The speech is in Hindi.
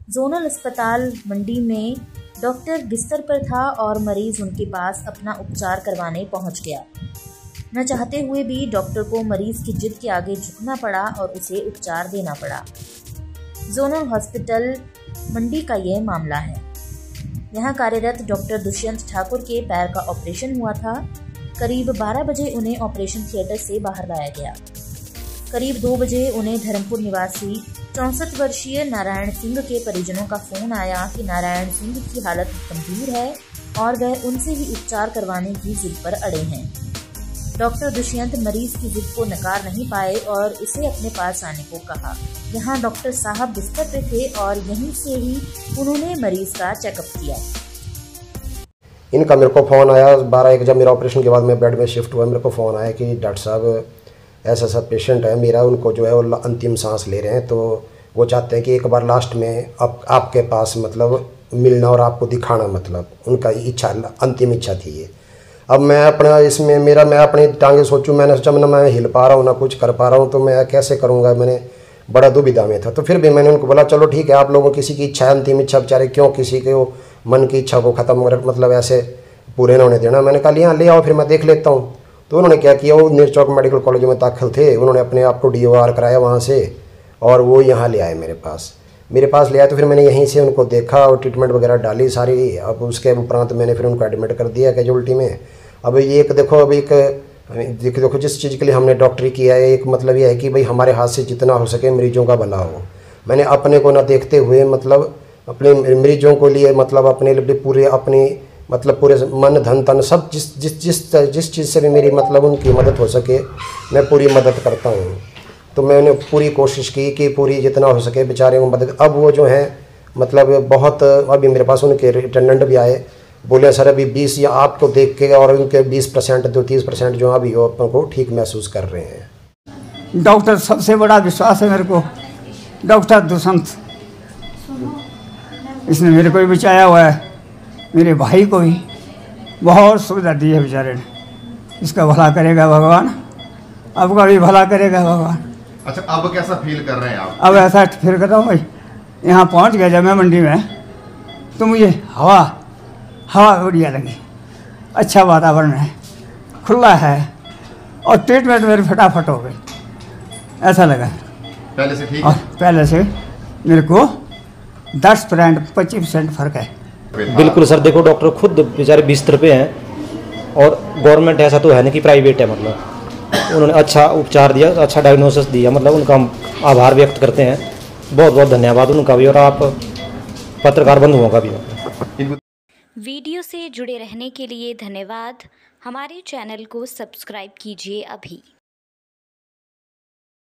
जोनल अस्पताल मंडी में डॉक्टर बिस्तर पर था और मरीज उनके पास अपना उपचार करवाने पहुंच गया। न चाहते हुए भी डॉक्टर को मरीज की जिद के आगे झुकना पड़ा और उसे उपचार देना पड़ा। जोनल हॉस्पिटल मंडी का ये मामला है। यहाँ कार्यरत डॉक्टर दुष्यंत ठाकुर के पैर का ऑपरेशन हुआ था। करीब 12 बजे उन्हें ऑपरेशन थिएटर से बाहर लाया गया। करीब 2 बजे उन्हें धर्मपुर निवासी 64 वर्षीय नारायण सिंह के परिजनों का फोन आया कि नारायण सिंह की हालत गंभीर है और वह उनसे ही उपचार करवाने की जिद पर अड़े हैं। डॉक्टर दुष्यंत मरीज की जिद को नकार नहीं पाए और उसे अपने पास आने को कहा। यहाँ डॉक्टर साहब बिस्तर पे थे और यहीं से ही उन्होंने मरीज का चेकअप किया। इनका मेरे को फ़ोन आया 12-1 जब मेरा ऑपरेशन के बाद मैं बेड में शिफ्ट हुआ, मेरे को फ़ोन आया कि डॉक्टर साहब ऐसा ऐसा पेशेंट है मेरा, उनको जो है वो अंतिम सांस ले रहे हैं, तो वो चाहते हैं कि एक बार लास्ट में आपके पास मतलब मिलना और आपको दिखाना, मतलब उनका इच्छा, अंतिम इच्छा थी ये। अब मैं अपना इसमें मैं अपनी टांगे सोचूं, मैंने सोचा ना मैं हिल पा रहा हूँ ना कुछ कर पा रहा हूँ, तो मैं कैसे करूँगा, मैंने बड़ा दुविधा में था। तो फिर भी मैंने उनको बोला चलो ठीक है, आप लोगों किसी की इच्छा, अंतिम इच्छा, बेचारे क्यों किसी के मन की इच्छा को ख़त्म कर मतलब ऐसे पूरे न होने देना। मैंने कहा यहाँ ले आओ फिर मैं देख लेता हूँ। तो उन्होंने क्या किया, वो निरचौक मेडिकल कॉलेज में दाखिल थे, उन्होंने अपने आप को DOR कराया वहाँ से और वो यहाँ ले आए मेरे पास ले आए। तो फिर मैंने यहीं से उनको देखा और ट्रीटमेंट वगैरह डाली सारी। अब उसके उपरांत मैंने फिर उनको एडमिट कर दिया कैजुअल्टी में। अब ये एक देखो जिस चीज़ के लिए हमने डॉक्टरी किया है, एक मतलब ये है कि भाई हमारे हाथ से जितना हो सके मरीजों का भला हो। मैंने अपने को ना देखते हुए मतलब अपने मरीजों को लिए मतलब अपने लिए पूरे पूरे मन धन तन सब जिस चीज़ से भी मेरी मतलब उनकी मदद हो सके मैं पूरी मदद करता हूँ। तो मैंने पूरी कोशिश की कि पूरी जितना हो सके बेचारे को मदद। अब वो जो है मतलब बहुत, अभी मेरे पास उनके अटेंडेंट भी आए, बोले सर अभी 20 या आपको देख के और उनके 20% तो 30% जो अभी वो अपन को ठीक महसूस कर रहे हैं। डॉक्टर सबसे बड़ा विश्वास है मेरे को, डॉक्टर दुष्यंत, इसने मेरे को भी बचाया हुआ है, मेरे भाई को भी बहुत सुविधा दी है बेचारे ने। इसका भला करेगा भगवान, आपका भी भला करेगा भगवान। अच्छा, अब कैसा फील कर रहे हैं आप? अब ऐसा फील कर रहा हूँ भाई, यहाँ पहुँच गया जब मैं मंडी में, तो मुझे हवा बढ़िया लगी, अच्छा वातावरण है, खुला है और ट्रीटमेंट मेरी फटाफट हो गई, ऐसा लगा। पहले से ठीक है? पहले से मेरे को 10% 25% फ़र्क है। बिल्कुल सर, देखो डॉक्टर खुद बेचारे बिस्तर पे हैं और गवर्नमेंट ऐसा तो है नहीं कि प्राइवेट है, मतलब उन्होंने अच्छा उपचार दिया, अच्छा डायग्नोसिस दिया, मतलब उनका हम आभार व्यक्त करते हैं। बहुत बहुत धन्यवाद उनका भी और आप पत्रकार बंधुओं का भी। वीडियो से जुड़े रहने के लिए धन्यवाद। हमारे चैनल को सब्सक्राइब कीजिए अभी।